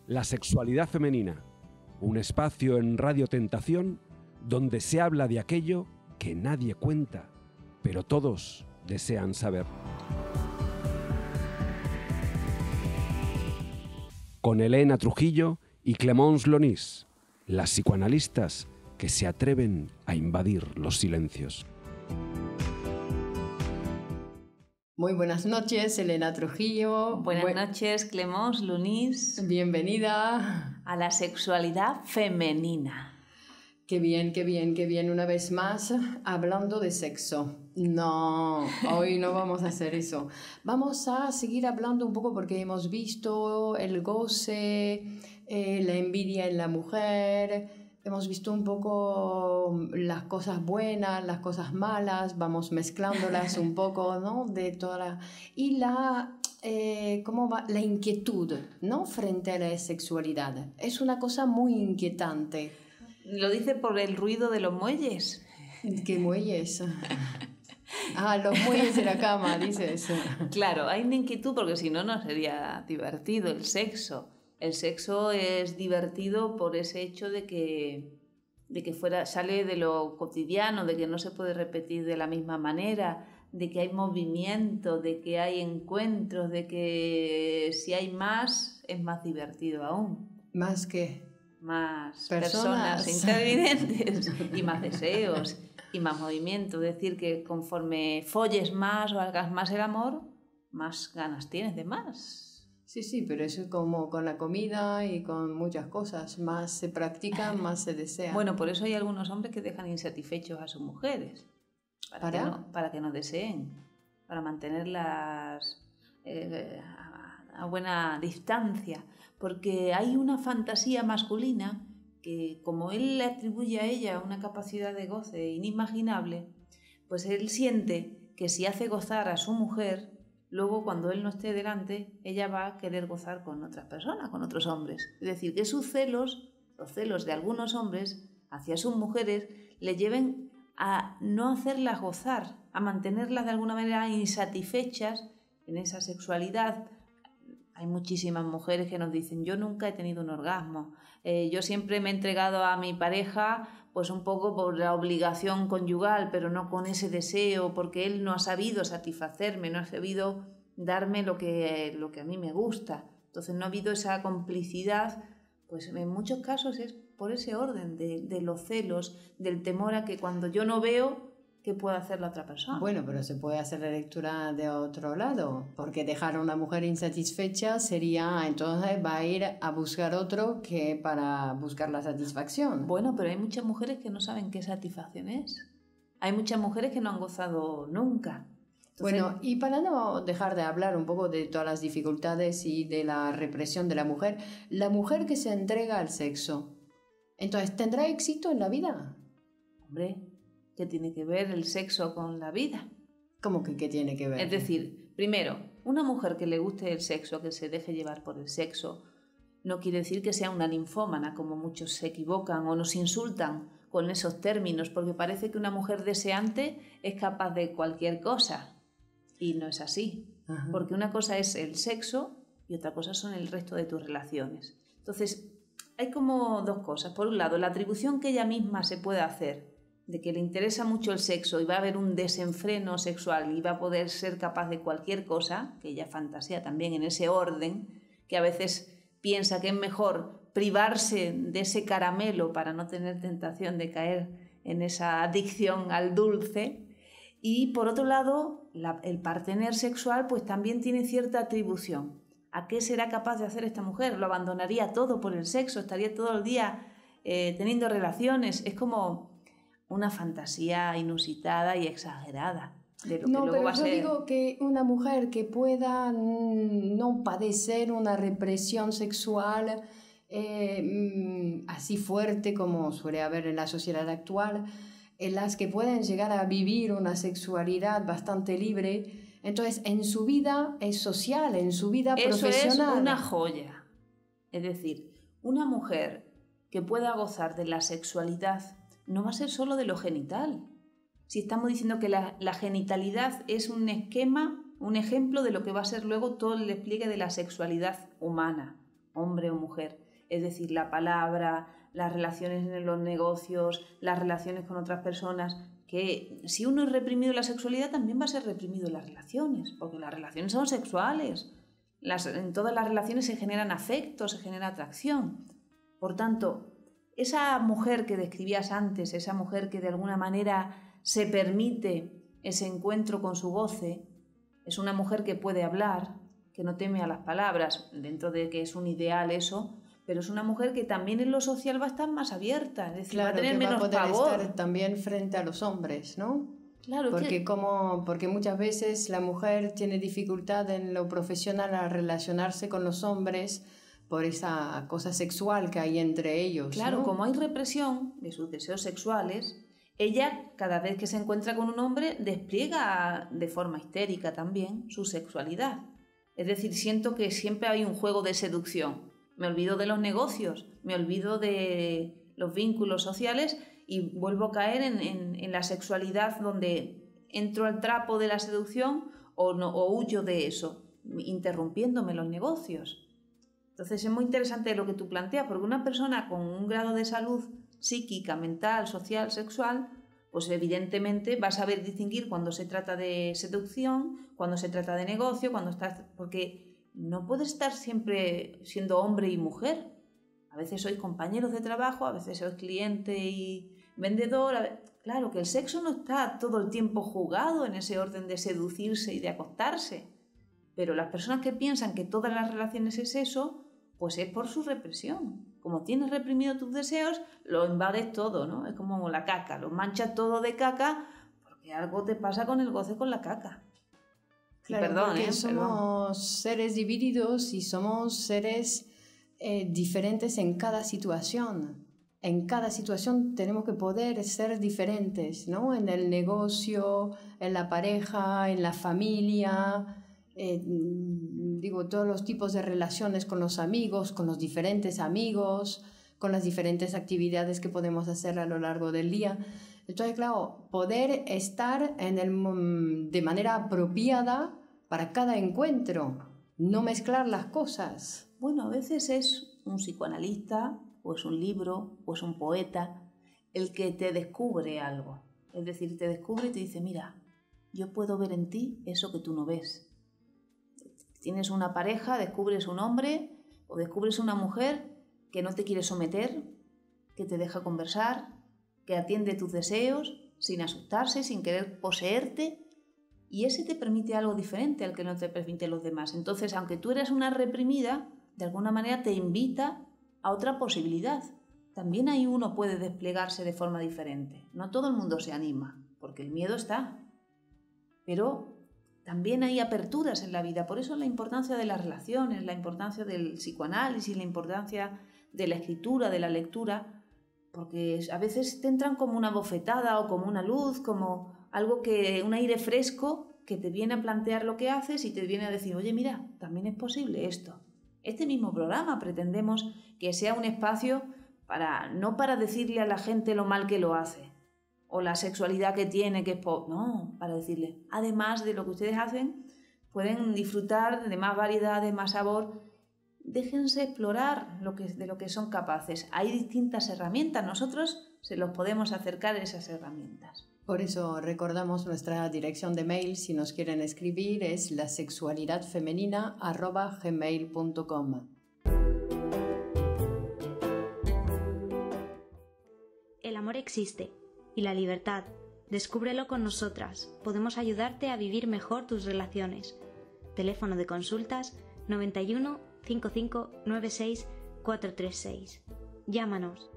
La sexualidad femenina, un espacio en Radio Tentación donde se habla de aquello que nadie cuenta, pero todos desean saber. Con Elena Trujillo y Clémence Lonis, las psicoanalistas que se atreven a invadir los silencios. Muy buenas noches, Elena Trujillo. Buenas noches, Clémence Lonis. Bienvenida a la sexualidad femenina. Qué bien, qué bien, qué bien. Una vez más, hablando de sexo. No, hoy no vamos a hacer eso. Vamos a seguir hablando un poco porque hemos visto el goce, la envidia en la mujer. Hemos visto un poco las cosas buenas, las cosas malas. Vamos mezclándolas un poco, ¿no? De toda la... Y ¿cómo va? La inquietud, ¿no? Frente a la sexualidad. Es una cosa muy inquietante. ¿Lo dice por el ruido de los muelles? ¿Qué muelles? Los muelles de la cama, dices. Claro, hay una inquietud porque si no, no sería divertido el sexo. El sexo es divertido por ese hecho de que sale de lo cotidiano, de que no se puede repetir de la misma manera, de que hay movimiento, de que hay encuentros, de que si hay más, es más divertido aún. ¿Más qué? Más personas intervidentes y más deseos y más movimiento. Es decir, que conforme folles más o hagas más el amor, más ganas tienes de más. Sí, pero eso es como con la comida y con muchas cosas. Más se practica, más se desea. Bueno, por eso hay algunos hombres que dejan insatisfechos a sus mujeres. Para que no deseen. Para mantenerlas a buena distancia. Porque hay una fantasía masculina que, como él le atribuye a ella una capacidad de goce inimaginable, pues él siente que si hace gozar a su mujer, luego cuando él no esté delante, ella va a querer gozar con otras personas, con otros hombres. Es decir, que sus celos, los celos de algunos hombres hacia sus mujeres, le lleven a no hacerlas gozar, a mantenerlas de alguna manera insatisfechas en esa sexualidad. Hay muchísimas mujeres que nos dicen, yo nunca he tenido un orgasmo, yo siempre me he entregado a mi pareja pues un poco por la obligación conyugal, pero no con ese deseo, porque él no ha sabido satisfacerme, no ha sabido darme lo que a mí me gusta. Entonces no ha habido esa complicidad, pues en muchos casos es por ese orden de los celos, del temor a que cuando yo no veo, ¿qué puede hacer la otra persona? Bueno, pero se puede hacer la lectura de otro lado, porque dejar a una mujer insatisfecha sería, entonces va a ir a buscar otro que para buscar la satisfacción. Bueno, pero hay muchas mujeres que no saben qué satisfacción es. Hay muchas mujeres que no han gozado nunca. Entonces... Bueno, y para no dejar de hablar un poco de todas las dificultades y de la represión de la mujer que se entrega al sexo, entonces, ¿tendrá éxito en la vida? Hombre, ¿qué tiene que ver el sexo con la vida? ¿Cómo que qué tiene que ver? Es decir, primero, una mujer que le guste el sexo, que se deje llevar por el sexo, no quiere decir que sea una ninfómana, como muchos se equivocan o nos insultan con esos términos, porque parece que una mujer deseante es capaz de cualquier cosa. Y no es así. Ajá. Porque una cosa es el sexo y otra cosa son el resto de tus relaciones. Entonces, hay como dos cosas. Por un lado, la atribución que ella misma se puede hacer de que le interesa mucho el sexo y va a haber un desenfreno sexual y va a poder ser capaz de cualquier cosa, que ella fantasea también en ese orden, que a veces piensa que es mejor privarse de ese caramelo para no tener tentación de caer en esa adicción al dulce. Y por otro lado, el partener sexual pues también tiene cierta atribución. ¿A qué será capaz de hacer esta mujer? ¿Lo abandonaría todo por el sexo? ¿Estaría todo el día teniendo relaciones? Es como una fantasía inusitada y exagerada de lo que luego va a ser. No, pero yo digo que una mujer que pueda no padecer una represión sexual así fuerte como suele haber en la sociedad actual, en las que pueden llegar a vivir una sexualidad bastante libre, entonces en su vida es social, en su vida profesional. Eso es una joya. Es decir, una mujer que pueda gozar de la sexualidad no va a ser solo de lo genital. Si estamos diciendo que la genitalidad es un esquema, un ejemplo de lo que va a ser luego todo el despliegue de la sexualidad humana. hombre o mujer. Es decir, la palabra, las relaciones en los negocios, las relaciones con otras personas, que si uno es reprimido en la sexualidad, también va a ser reprimido en las relaciones, porque las relaciones son sexuales. En todas las relaciones se generan afectos, se genera atracción. Por tanto, esa mujer que describías antes, esa mujer que de alguna manera se permite ese encuentro con su goce, es una mujer que puede hablar, que no teme a las palabras, dentro de que es un ideal eso, pero es una mujer que también en lo social va a estar más abierta, es decir, claro, va a tener menos poder pavor. Estar también frente a los hombres, ¿no? Claro, porque muchas veces la mujer tiene dificultad en lo profesional a relacionarse con los hombres por esa cosa sexual que hay entre ellos. Claro, ¿no? como hay represión de sus deseos sexuales, ella cada vez que se encuentra con un hombre despliega de forma histérica también su sexualidad. Es decir, siento que siempre hay un juego de seducción. Me olvido de los negocios, me olvido de los vínculos sociales y vuelvo a caer en la sexualidad donde entro al trapo de la seducción o huyo de eso, interrumpiéndome los negocios. Entonces es muy interesante lo que tú planteas, porque una persona con un grado de salud psíquica, mental, social, sexual, pues evidentemente va a saber distinguir cuando se trata de seducción, cuando se trata de negocio, porque no puedes estar siempre siendo hombre y mujer. A veces sois compañeros de trabajo, a veces sois cliente y vendedor. Claro que el sexo no está todo el tiempo jugado en ese orden de seducirse y de acostarse. Pero las personas que piensan que todas las relaciones es eso, pues es por su represión. Como tienes reprimido tus deseos, lo invades todo, ¿no? Es como la caca, lo manchas todo de caca porque algo te pasa con el goce con la caca. Claro, Perdón, porque somos seres divididos y somos seres diferentes en cada situación. En cada situación tenemos que poder ser diferentes, ¿no? En el negocio, en la pareja, en la familia, todos los tipos de relaciones con los amigos, con los diferentes amigos, con las diferentes actividades que podemos hacer a lo largo del día. Entonces, claro, poder estar de manera apropiada para cada encuentro, no mezclar las cosas. Bueno, a veces es un psicoanalista, o es un libro, o es un poeta, el que te descubre algo. Es decir, te descubre y te dice, mira, yo puedo ver en ti eso que tú no ves. Tienes una pareja, descubres un hombre o descubres una mujer que no te quiere someter, que te deja conversar, que atiende tus deseos sin asustarse, sin querer poseerte, y ese te permite algo diferente al que no te permiten los demás. Entonces, aunque tú eres una reprimida, de alguna manera te invita a otra posibilidad. También ahí uno puede desplegarse de forma diferente. No todo el mundo se anima, porque el miedo está. Pero también hay aperturas en la vida. Por eso la importancia de las relaciones, la importancia del psicoanálisis, la importancia de la escritura, de la lectura, porque a veces te entran como una bofetada o como una luz, como un aire fresco que te viene a plantear lo que haces y te viene a decir, oye, mira, también es posible esto. Este mismo programa pretendemos que sea un espacio no para decirle a la gente lo mal que lo hace, o la sexualidad que tiene, que es no, para decirle, además de lo que ustedes hacen, pueden disfrutar de más variedad, de más sabor. Déjense explorar de lo que son capaces. Hay distintas herramientas, nosotros se los podemos acercar a esas herramientas. Por eso recordamos nuestra dirección de mail, si nos quieren escribir, es lasexualidadfemenina@gmail.com. El amor existe y la libertad. Descúbrelo con nosotras. Podemos ayudarte a vivir mejor tus relaciones. Teléfono de consultas 91 55 96 436. Llámanos.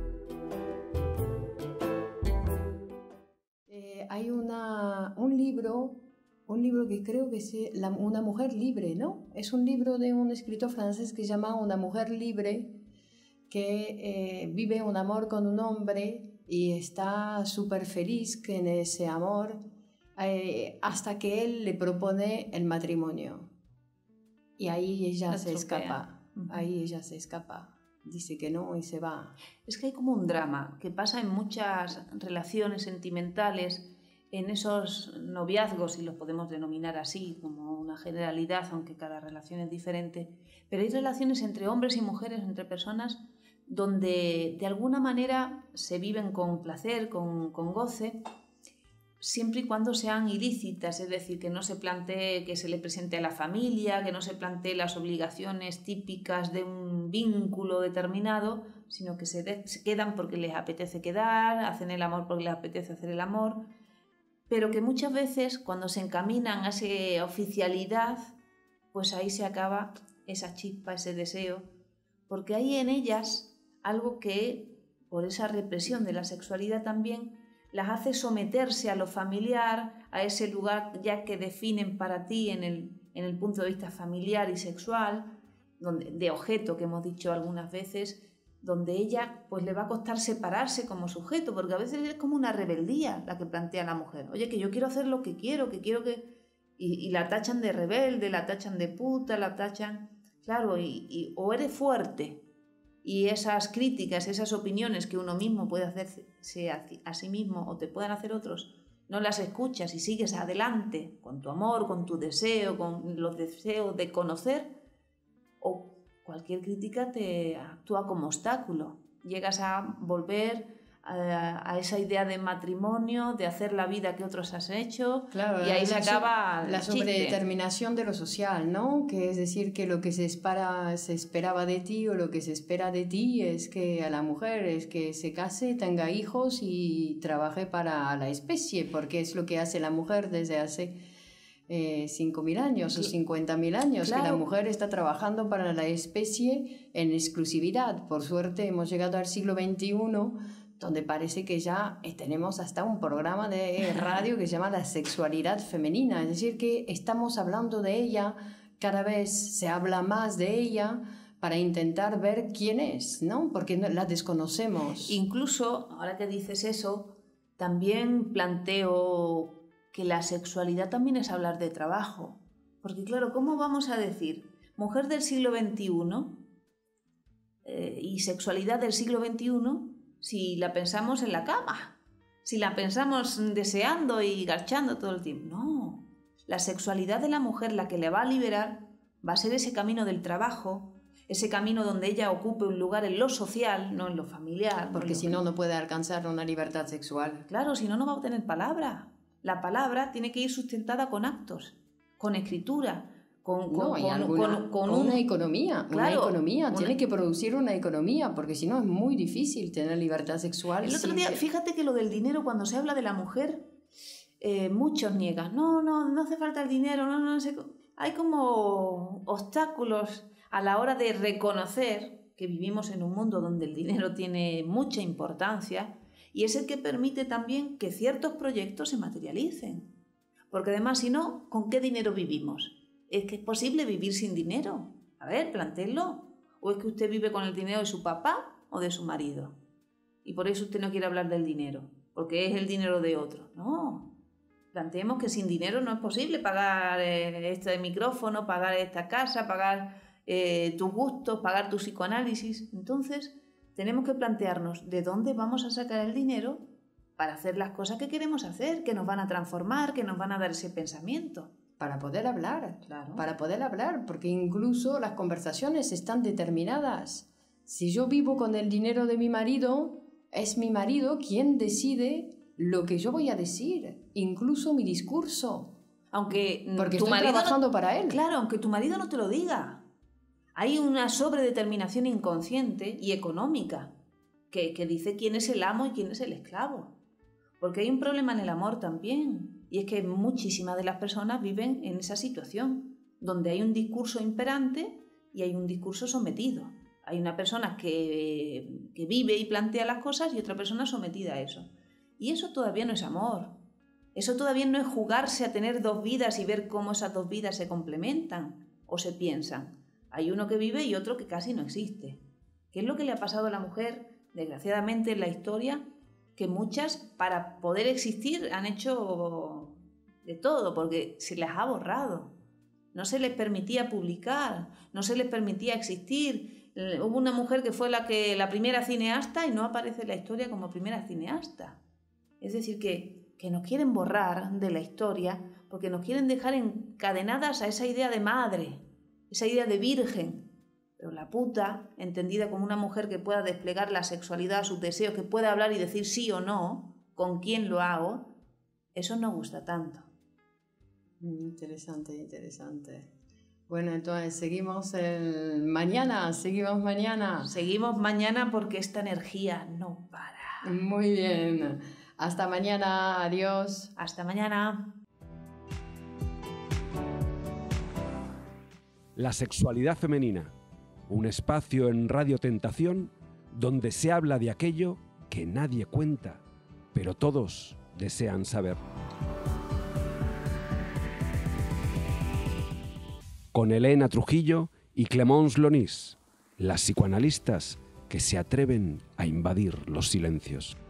Hay un libro que creo que es Una mujer libre, ¿no? Es un libro de un escritor francés que se llama Una mujer libre, que vive un amor con un hombre y está súper feliz en ese amor hasta que él le propone el matrimonio. Y ahí ella se escapa. Ahí ella se escapa. Dice que no y se va. Es que hay como un drama que pasa en muchas relaciones sentimentales en esos noviazgos, si los podemos denominar así, como una generalidad, aunque cada relación es diferente, pero hay relaciones entre hombres y mujeres, entre personas, donde de alguna manera se viven con placer, con goce, siempre y cuando sean ilícitas, es decir, que no se plantee que se le presente a la familia, que no se plantee las obligaciones típicas de un vínculo determinado, sino que se quedan porque les apetece quedar, hacen el amor porque les apetece hacer el amor, pero que muchas veces cuando se encaminan a esa oficialidad, pues ahí se acaba esa chispa, ese deseo, porque hay en ellas algo que, por esa represión de la sexualidad también, las hace someterse a lo familiar, a ese lugar ya que definen para ti en el punto de vista familiar y sexual, de objeto que hemos dicho algunas veces, donde ella pues le va a costar separarse como sujeto, porque a veces es como una rebeldía la que plantea la mujer. Oye, que yo quiero hacer lo que quiero que... Y la tachan de rebelde, la tachan de puta, la tachan... Claro, o eres fuerte, y esas críticas, esas opiniones que uno mismo puede hacerse a sí mismo o te puedan hacer otros, no las escuchas y sigues adelante con tu amor, con tu deseo, con los deseos de conocer, o cualquier crítica te actúa como obstáculo. Llegas a volver a esa idea de matrimonio, de hacer la vida que otros has hecho, claro, y ahí se acaba la sobredeterminación de lo social, ¿no? Que es decir, que lo que se esperaba de ti o lo que se espera de ti es que a la mujer es que se case, tenga hijos y trabaje para la especie, porque es lo que hace la mujer desde hace 5.000 años o 50.000 años, claro. Que la mujer está trabajando para la especie en exclusividad. Por suerte hemos llegado al siglo XXI, donde parece que ya tenemos hasta un programa de radio que se llama La sexualidad femenina, es decir, que estamos hablando de ella, cada vez se habla más de ella para intentar ver quién es, ¿no? Porque la desconocemos. Incluso, ahora que dices eso, también planteo que la sexualidad también es hablar de trabajo, porque claro, ¿cómo vamos a decir mujer del siglo XXI y sexualidad del siglo XXI si la pensamos en la cama, si la pensamos deseando y garchando todo el tiempo? No, la sexualidad de la mujer, la que le va a liberar, va a ser ese camino del trabajo, ese camino donde ella ocupe un lugar en lo social, no en lo familiar. Porque si no, no puede alcanzar una libertad sexual. Claro, si no, no va a tener palabra. La palabra tiene que ir sustentada con actos, con escritura, con una economía. Claro, una economía, tiene que producir una economía, porque si no es muy difícil tener libertad sexual. El otro día, fíjate que lo del dinero, cuando se habla de la mujer, muchos niegan. No hace falta el dinero, no sé. Hay como obstáculos a la hora de reconocer que vivimos en un mundo donde el dinero tiene mucha importancia, y es el que permite también que ciertos proyectos se materialicen. Porque además, si no, ¿con qué dinero vivimos? ¿Es que es posible vivir sin dinero? A ver, plantéenlo. ¿O es que usted vive con el dinero de su papá o de su marido? Y por eso usted no quiere hablar del dinero, porque es el dinero de otro. No. Planteemos que sin dinero no es posible pagar este micrófono, pagar esta casa, pagar tus gustos, pagar tu psicoanálisis. Entonces, tenemos que plantearnos de dónde vamos a sacar el dinero para hacer las cosas que queremos hacer, que nos van a transformar, que nos van a dar ese pensamiento. Para poder hablar, claro. Para poder hablar, porque incluso las conversaciones están determinadas. Si yo vivo con el dinero de mi marido, es mi marido quien decide lo que yo voy a decir, incluso mi discurso. Porque estoy trabajando para él. Claro, aunque tu marido no te lo diga. Hay una sobredeterminación inconsciente y económica que dice quién es el amo y quién es el esclavo. Porque hay un problema en el amor también, y es que muchísimas de las personas viven en esa situación, donde hay un discurso imperante y hay un discurso sometido. Hay una persona que vive y plantea las cosas y otra persona sometida a eso. Y eso todavía no es amor. Eso todavía no es jugarse a tener dos vidas y ver cómo esas dos vidas se complementan o se piensan. Hay uno que vive y otro que casi no existe. ¿Qué es lo que le ha pasado a la mujer, desgraciadamente, en la historia? Que muchas, para poder existir, han hecho de todo, porque se las ha borrado. No se les permitía publicar, no se les permitía existir. Hubo una mujer que fue la primera cineasta y no aparece en la historia como primera cineasta. Es decir, que que nos quieren borrar de la historia porque nos quieren dejar encadenadas a esa idea de madre, esa idea de virgen. Pero la puta, entendida como una mujer que pueda desplegar la sexualidad, sus deseos, que pueda hablar y decir sí o no, con quién lo hago, eso no gusta tanto. Interesante, interesante. Bueno, entonces seguimos mañana. Seguimos mañana porque esta energía no para. Muy bien. Hasta mañana. Adiós. Hasta mañana. La sexualidad femenina. Un espacio en Radio Tentación donde se habla de aquello que nadie cuenta, pero todos desean saber. Con Elena Trujillo y Clemence Lonis, las psicoanalistas que se atreven a invadir los silencios.